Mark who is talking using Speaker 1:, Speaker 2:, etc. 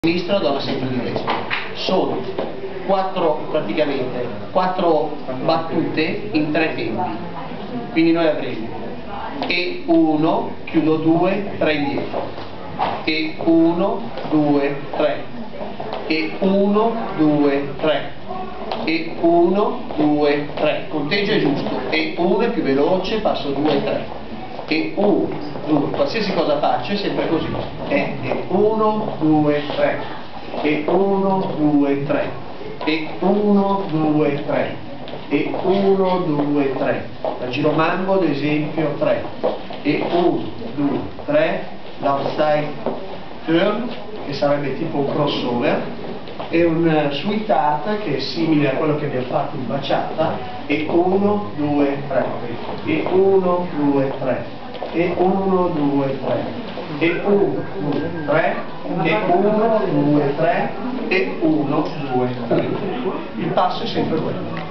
Speaker 1: sinistra, donna sempre di destra. Sono praticamente quattro battute in tre tempi. Quindi noi avremo e 1, chiudo 2, 3 indietro, e 1, 2, 3, e 1, 2, 3, e 1, 2, 3. Conteggio è giusto, e 1 è più veloce, passo 2, 3. E 1, 2, qualsiasi cosa faccio è sempre così, e 1, 2, 3, e 1, 2, 3, e 1, 2, 3, e 1, 2, 3, la giromambo ad esempio 3, e 1, 2, 3, l'outside turn che sarebbe tipo un crossover, e un sweetheart che è simile a quello che abbiamo fatto in baciata, e 1, 2, 3, e 1, 2, 3, e 1, 2, 3, e 1, 2, 3, e 1, 2, 3, e 1, 2, 3. Il passo è sempre quello.